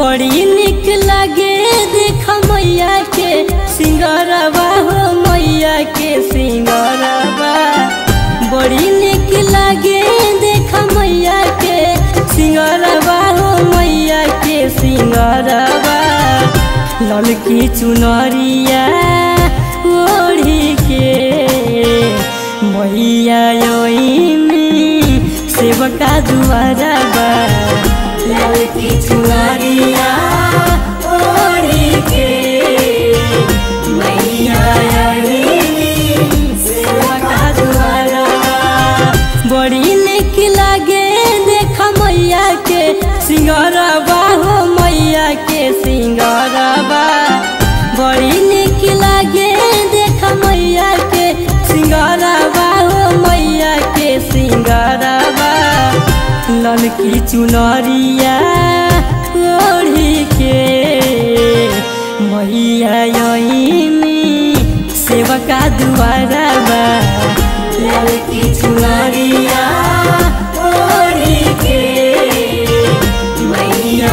बड़ी निक लागे देख मैया के सिंगारवा हो मैया के सिंगारवा बड़ी निक लागे देख मैया के सिंगारवा हो मैया के सिंगारवा ललकी चुनरिया ओढ़ी के मैया सेवका दुआरवा ललकी चुनरिया ओढ़ी के मैया सेवका दुआरवा बड़ी निक लागे देख मैया के सिंगारवा हो मैया के सिंगारवा बड़ी निक लागे देख मैया के सिंगारवा हो मैया के सिंगारवा ललकी चुनरिया ओढ़ी के मैया सेवका दुआरवा ललकी चुनरिया ओढ़ी के मैया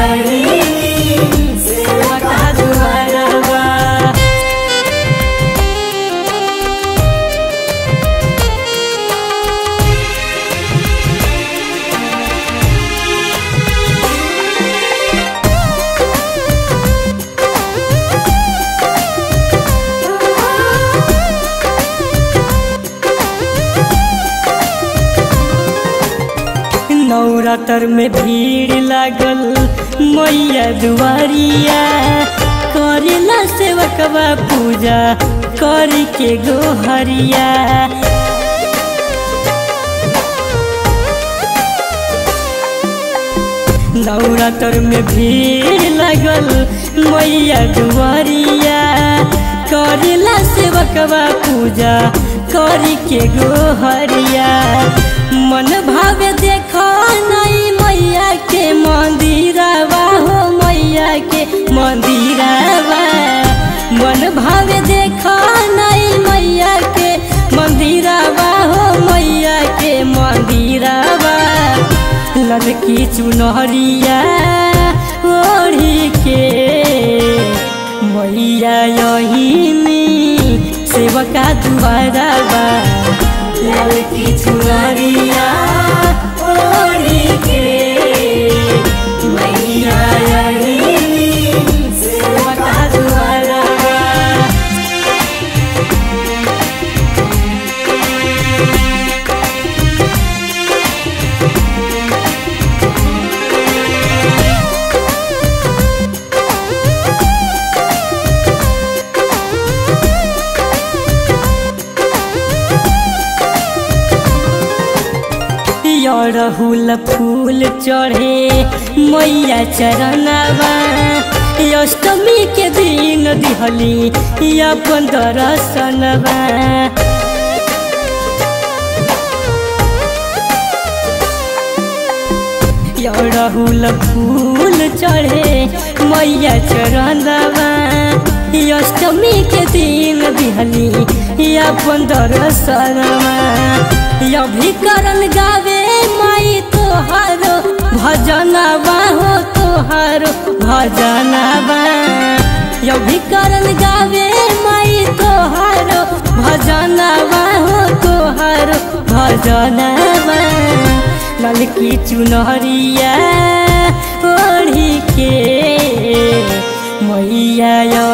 सेवका दुआरवा नवरात्र में भीड़ लागल मैया दुआरिया करेला सेवकवा पूजा करी के गोहरिया नवरात्र में भीड़ लागल मैया दुआरिया करेला सेवकवा पूजा करी के गोहरिया मन भावे देखो नहीं मैया के मंदिरवा हो मैया के मंदिरवा मन भावे देखो नहीं मैया के मंदिरवा हो मैया के मंदिरवा ललकी चुनरिया ओढ़ी के मैया सेवका दुआरवा ललकी चुनरिया ओढ़ी के मैया सेवका दुआरवा अड़हुल फूल चढ़े मैया चरणवा अष्टमी के दिन दिहली अपन दर्शनवा अड़हुल फूल चढ़े मैया चरणवा अष्टमी के दिन दिहली अपन दर्शनवा अभी करन गावे माई तोहारो भजनवा हो तोहारो भजनवा अभी करन गावे माई तोहारो भजनवा हो तोहारो भजनवा ललकी चुनरिया ओढ़ी के मैया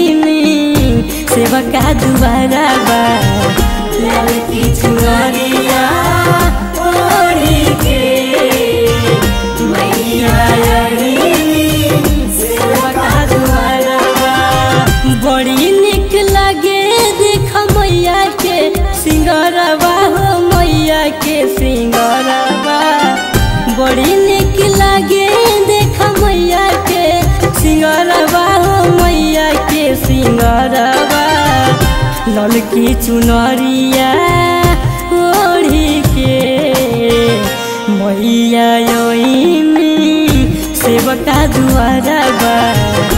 सेवका दुआरवा ललकी चुनरिया ओढ़ी के मैया सेवका दुआरवा बड़ी निक लागे देख मैया के सिंगारवा हो मैया के सिंगारवा बड़ी निक लागे देख मैया के सिंगारवा हो मैया के सिंगारवा ललकी चुनरिया ओढ़ी के मैया सेवका दुआरवा